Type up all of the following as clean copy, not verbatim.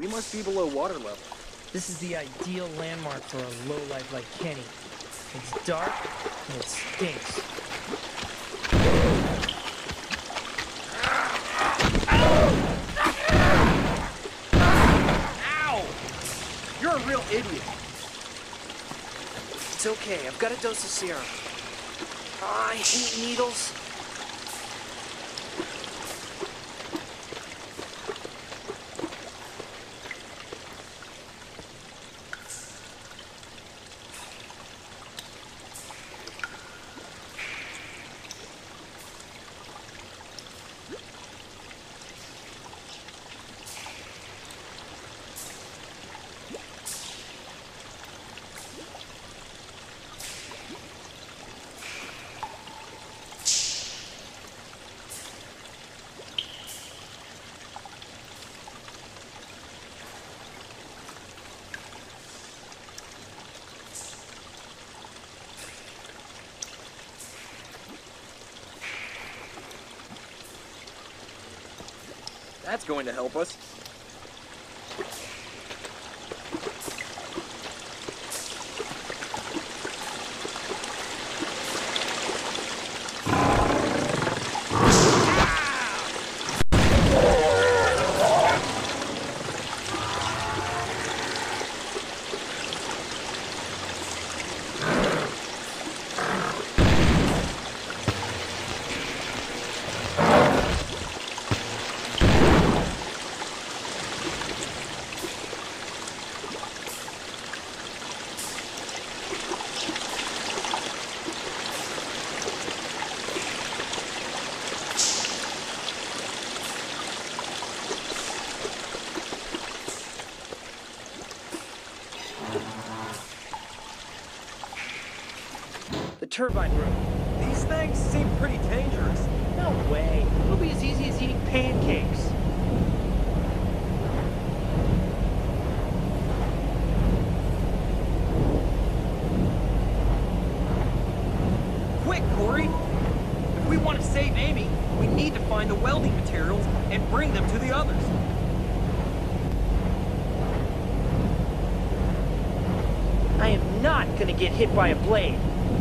We must be below water level. This is the ideal landmark for a lowlife like Kenny. It's dark and it stinks. Ow! You're a real idiot. It's okay, I've got a dose of serum. I hate needles. That's going to help us. The turbine room. These things seem pretty dangerous. No way. It'll be as easy as eating pancakes. Quick, Corey! If we want to save Amy, we need to find the welding materials and bring them to the others. I am not gonna get hit by a blade.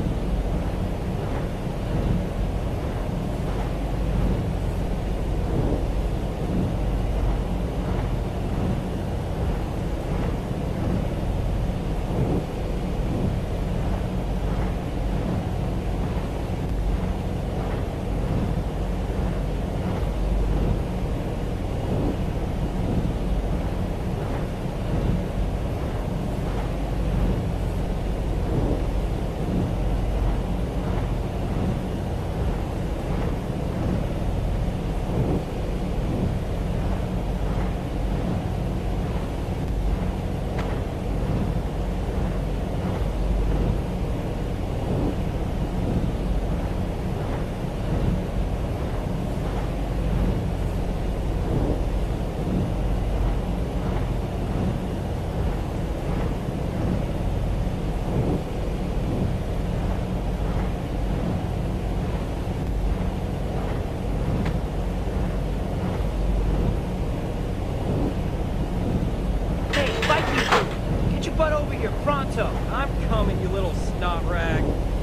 Butt over here, pronto. I'm coming, you little snot rag.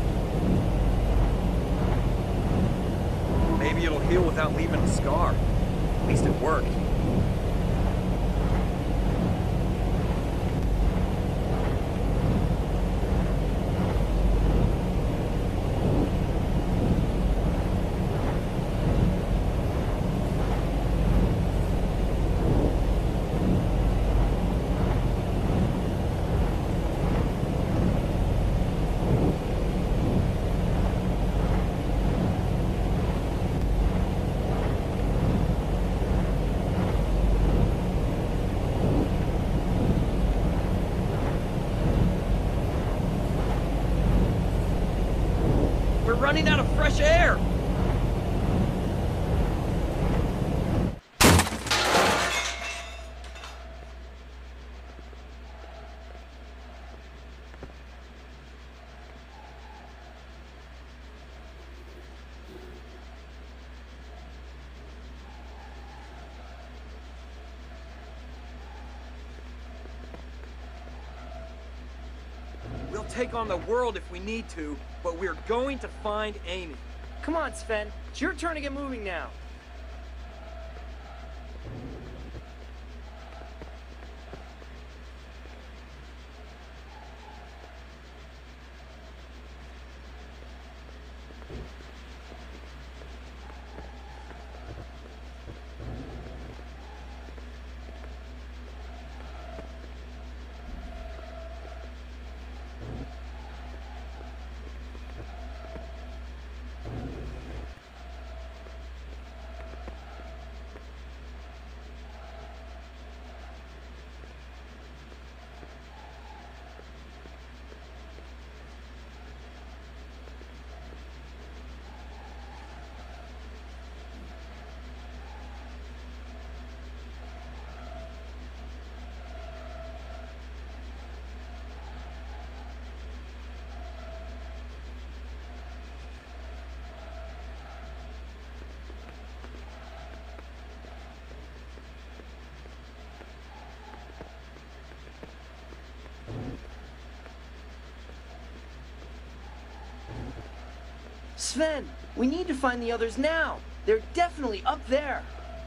Maybe it'll heal without leaving a scar. At least it worked. Running out of fresh air! take on the world if we need to, but we're going to find Amy. Come on, Sven. It's your turn to get moving now. Sven, we need to find the others now. They're definitely up there.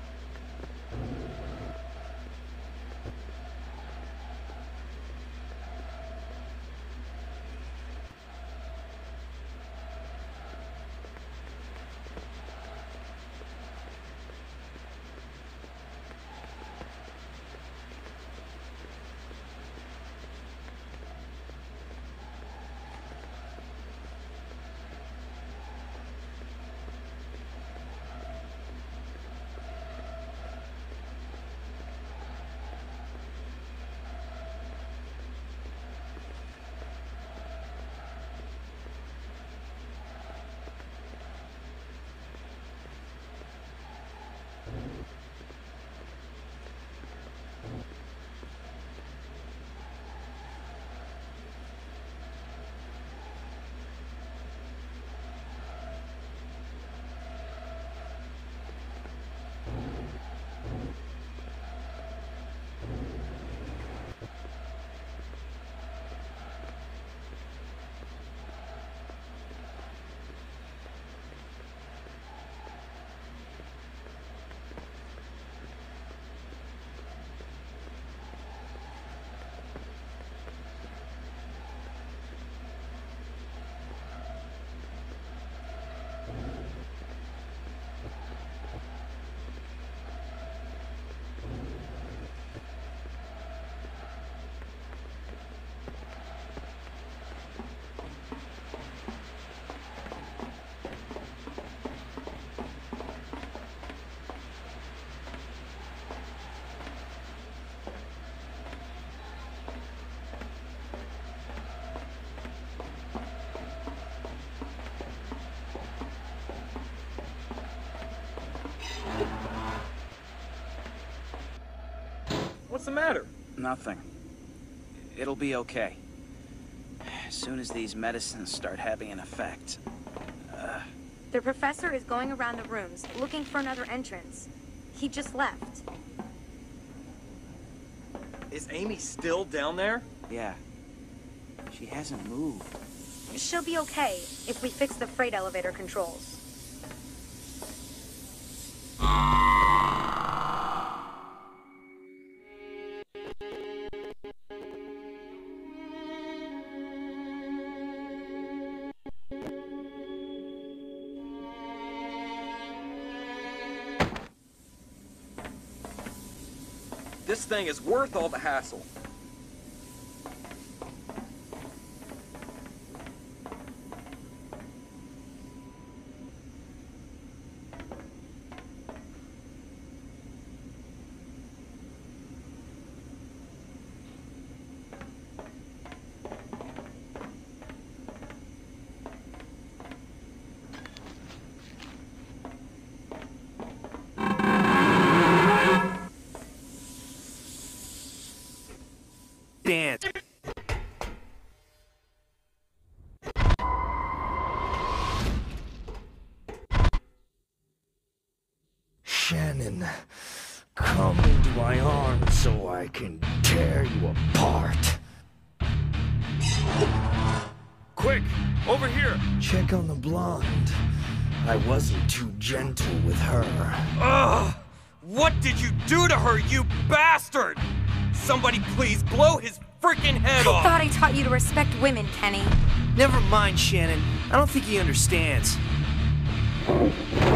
What's the matter? Nothing. It'll be okay. As soon as these medicines start having an effect. The professor is going around the rooms, looking for another entrance. He just left. Is Amy still down there? Yeah. She hasn't moved. She'll be okay if we fix the freight elevator controls. This thing is worth all the hassle. Dance. Shannon, come into my arms so I can tear you apart. Over here! Check on the blonde. I wasn't too gentle with her. Ugh! What did you do to her, you bastard? Somebody please blow his freaking head I off! thought I taught you to respect women, Kenny. Never mind, Shannon. I don't think he understands.